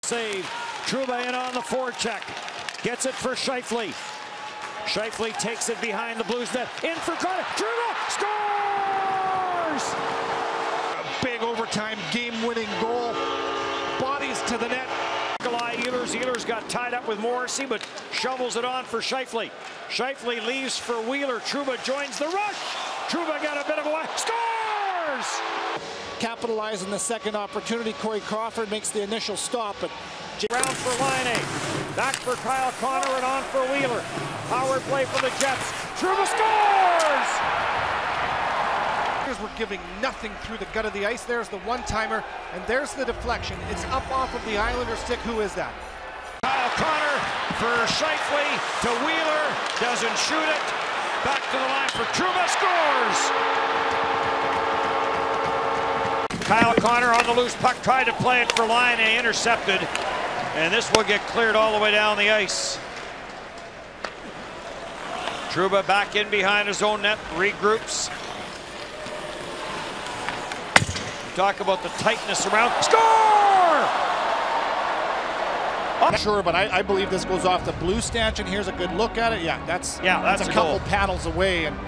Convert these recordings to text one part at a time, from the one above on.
Save. Trouba in on the forecheck. Gets it for Scheifele. Scheifele takes it behind the Blues net. In for Connor. Trouba scores! A big overtime game-winning goal. Bodies to the net. Nikolai Ehlers got tied up with Morrissey, but shovels it on for Scheifele. Scheifele leaves for Wheeler. Trouba joins the rush. Trouba got a bit of a scores! Capitalizing the second opportunity. Corey Crawford makes the initial stop, but round for Laine. Back for Kyle Connor and on for Wheeler. Power play for the Jets. Trouba scores! We're giving nothing through the gut of the ice. There's the one-timer, and there's the deflection. It's up off of the Islander stick. Who is that? Kyle Connor for Scheifele to Wheeler. Doesn't shoot it. Back to the line for Trouba. Scores! Kyle Connor on the loose puck. Tried to play it for Laine. Intercepted. And this will get cleared all the way down the ice. Trouba back in behind his own net. Regroups. Talk about the tightness around. Score! I'm sure, but I believe this goes off the blue stanchion. Here's a good look at it. Yeah, that's a couple paddles away. And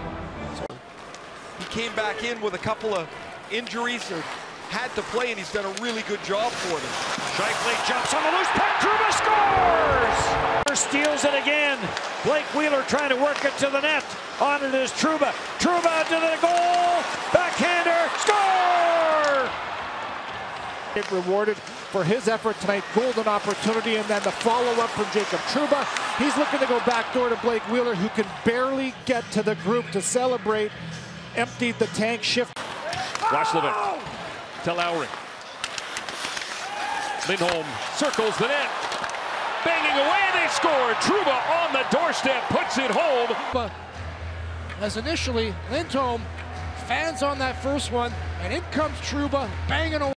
he came back in with a couple of injuries or had to play, and he's done a really good job for them. Scheifele jumps on the loose puck. Trouba scores! Steals it again. Blake Wheeler trying to work it to the net. On it is Trouba. Trouba to the goal. Backhander. Score! It rewarded for his effort tonight. Golden opportunity, and then the follow-up from Jacob Trouba. He's looking to go backdoor to Blake Wheeler, who can barely get to the group to celebrate. Emptied the tank shift. Rashlovic to Lowry. Lindholm circles the net. Banging away, they score. Trouba on the doorstep, puts it home. But as initially, Lindholm fans on that first one, and in comes Trouba banging away.